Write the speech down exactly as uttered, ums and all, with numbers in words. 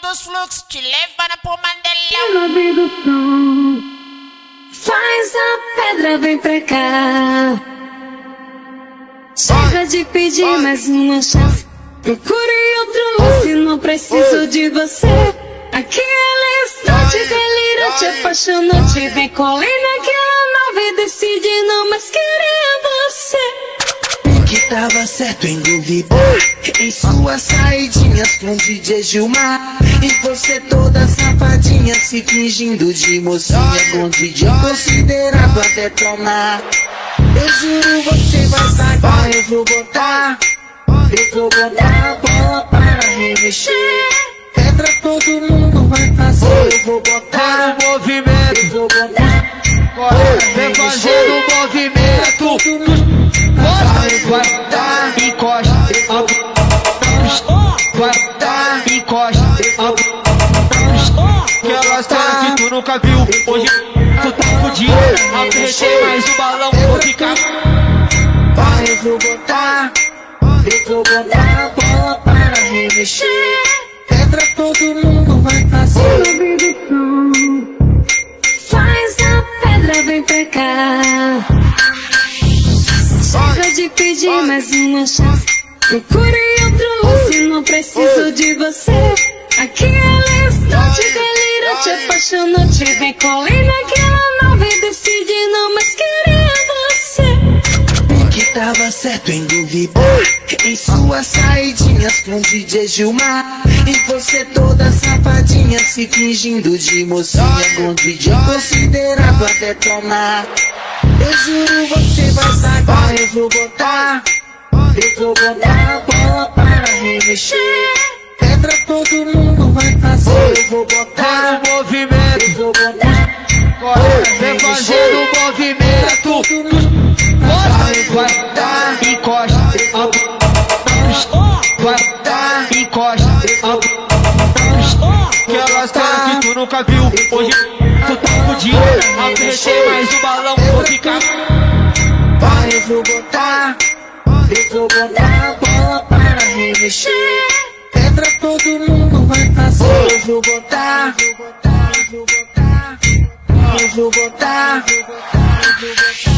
dos fluxos, te levando pro Mandelão. Sobe do som, faz a pedra, vem pra cá. Chega de pedir mais uma chance, procure outro lance, não preciso de você. Aquele instante delirante, apaixonante, vem colher naquela nave, decide não mais querer você. Que tava certo em duvidar em suas saidinhas com D J Gilmar, e você toda safadinha se fingindo de mocinha com D J considerado a detonar. Eu juro você vai pagar, eu vou botar, eu vou botar a bola para remexer. Pedra todo mundo vai fazer, eu vou botar o movimento, eu vou botar, vem fazendo o movimento. Vai dar, encosta, vai dar, encosta, que ela sabe que tu nunca viu. Hoje tu tá fudido, apertei mais o balão, vou ficar. Vai, eu vou botar, eu vou botar a bola para remexer. Pedra todo mundo vai fazer. Sobe do som, faz a pedra, vem pra cá. Chega de pedir mais uma chance, procure outro lance, não preciso de você. Aquele instante delirante, apaixonante, vem colher naquela nave, decide não mais querer você. Que tava certo em duvidar em suas saidinhas com D J Gilmar, e você toda safadinha se fingindo de mocinha com D J considerado a detonar. Eu juro você vai pagar, eu vou botar, eu vou botar a bola para remexer. Pedra todo mundo vai fazer, eu vou botar o movimento, eu vou botar, vem fazendo o movimento. Vai dar, encosta, vai dar, encosta, que ela sabe que tu nunca viu. Hoje tu tá fudido, apertei mais o balão, vou ficar. Vai, eu vou botar, eu vou botar a bola para remexer. Pedra todo mundo vai fazer, eu vou botar, eu vou botar, eu vou botar, eu vou botar, eu vou botar.